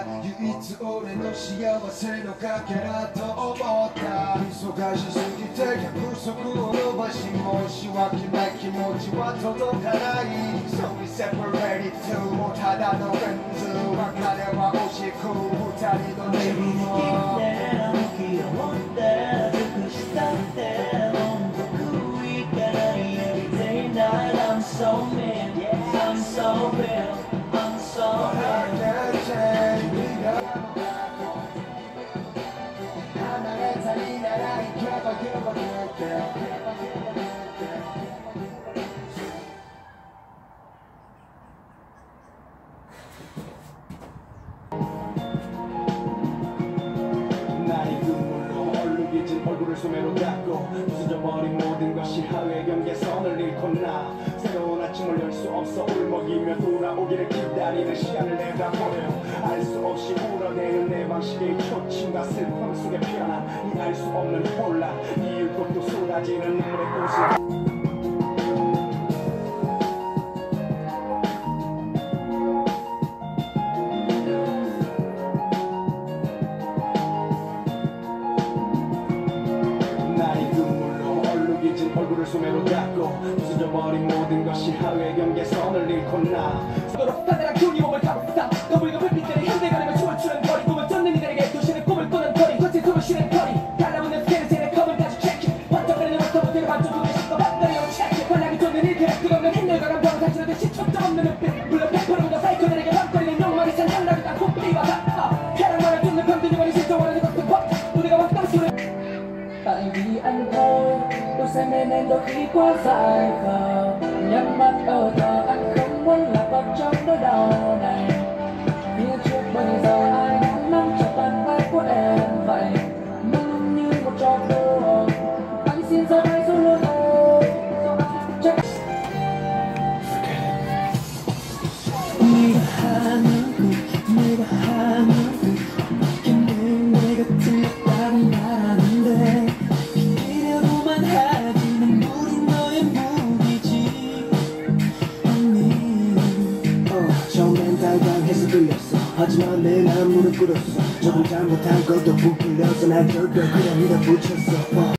唯一俺の幸せのかけらと思った忙しすぎて約束を伸ばし申し訳ない気持ちは届かない So we separated two もうただのフレンズ別れは惜しく二人のネビも気を持って尽くしたって満足いかない Every day night I'm so mean I'm so real I'm so real 얼굴을 소매로 닦고 부서져버린 모든 것이 하루의 경계선을 잃고 나 새로운 아침을 열 수 없어 울먹이며 돌아오기를 기다리는 시간을 내다버려 알 수 없이 울어대는 내 방식의 초침과 슬픔 속에 피어난 이 알 수 없는 혼란 이을 곳도 쏟아지는 눈물의 꽃을 얼굴을 소매로 닦고 부서져버린 모든 것이 하루의 경계선을 잃고 나 서로 따뜻한 기운이 몸을 타고 있다 더블과 불빛들이 현대가림을 춤을 추는 거리 꿈을 쫓는 이들에게 도시는 꿈을 꾸는 거리 거친 숨을 쉬는 거리 달라붙는 스케일의 컵을 가지고 체크 번쩍거리는 워터보트를 반쪽 두개 씹어 battery로 체크 관량이 쫓는 이들 끝없는 행렬과 감정을 단순하게 시초점 없는 눈빛 물론 100%보다 사이코들에게 맘거리는 욕망이 산 한락이 다 코끼리와 같아 쾌락만을 쫓는 병든 영혼이 실종하는 것들 우리가 왔던 소리 tại vì anh thôi tôi sẽ mê nên đôi khi quá dài khờ nhắm mắt ở thờ anh không muốn lạc vào trong nỗi đau này phía trước bây giờ ai đang nắm chặt bàn tay của em vậy mong như một trò đùa anh xin giờ hãy giúp luôn tôi 네가 하는 그 네가 하는 그 걔는 내가 틀렸다고 말하는데 비키려고만 하지 눈물이 너의 무기지 처음엔 당당해서 들렸어 하지만 내 난 무릎 꿇었어 조금 잘못한 것도 부풀려서 날 결국 그냥 밀어붙였어